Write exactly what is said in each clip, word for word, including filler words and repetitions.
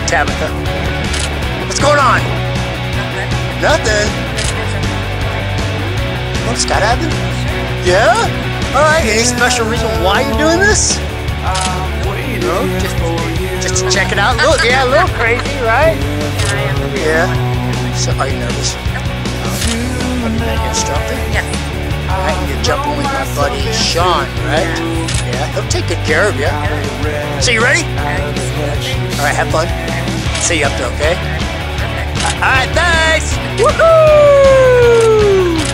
Tabitha? What's going on? Nothing. Nothing? What, skydiving? Yeah? Alright, any special reason why you're doing this? No? Just, just to check it out? Look, yeah, a little crazy, right? Yeah. So, are you nervous? Are you gonna get instructor? Yes. Alright, and you're jumping with my buddy Sean, right? Yeah, he'll take good care of you. So, you ready? Alright, have fun. See you up there, okay? Alright, thanks! Woohoo!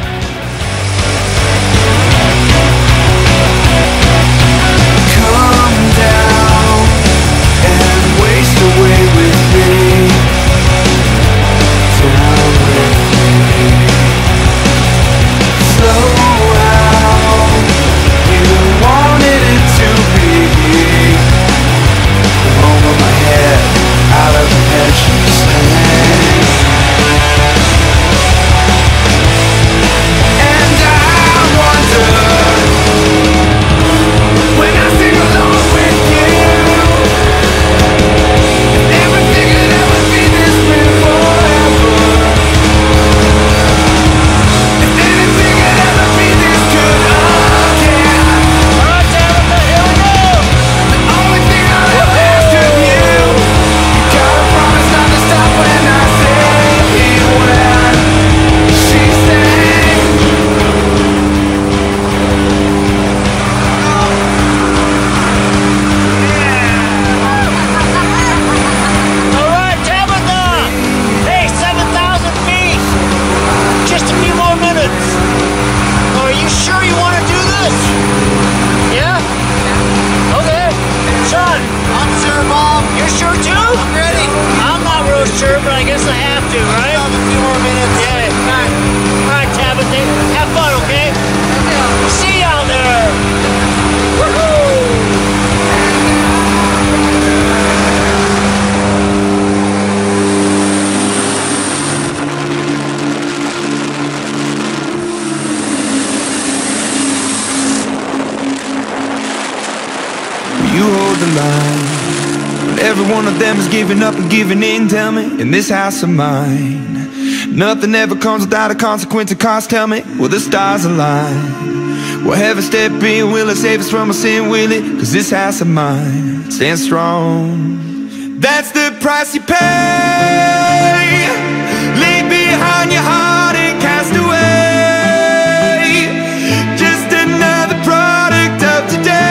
Sure, but I guess I have to, right? A few more minutes. Yeah. All right, all right, Tabitha. Have fun, okay? See you out there. Woohoo! You hold the line. Every one of them is giving up and giving in. Tell me, in this house of mine, nothing ever comes without a consequence of cost. Tell me, will the stars align? Will heaven step in? Will it save us from our sin? Will it? Cause this house of mine stands strong. That's the price you pay. Leave behind your heart and cast away. Just another product of today.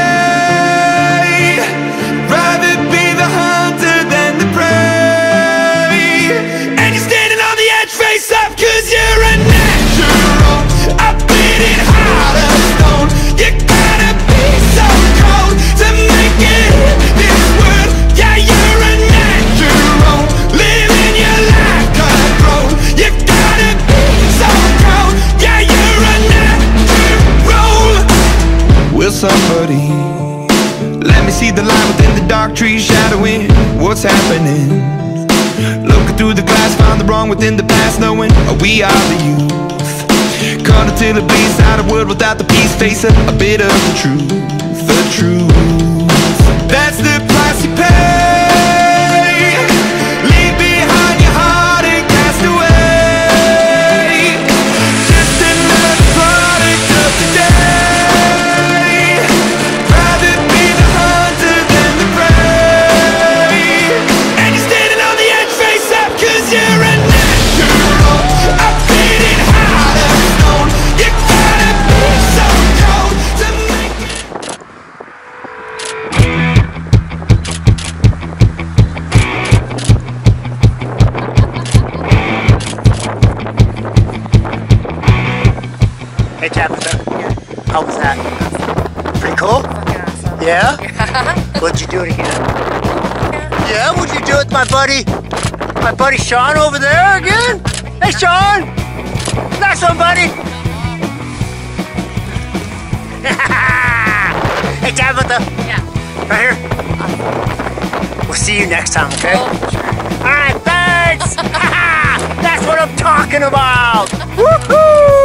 Somebody, let me see the light within the dark trees shadowing what's happening. Looking through the glass, find the wrong within the past, knowing we are the youth. Caught until it bleeds out a world without the peace, facing a bit of the truth, the truth. That's the price you pay. Leave behind your heart and cast away. Just another product of the day. Hey Tabitha, how was that? Pretty cool? Fucking awesome. Yeah? Yeah. Would you do it again? Yeah, would you do it with my buddy, my buddy Sean over there again? Hey Sean! Nice one, buddy! Hey Tabitha! Yeah. Right here? We'll see you next time, okay? Oh, sure. Alright, thanks! That's what I'm talking about! Woohoo!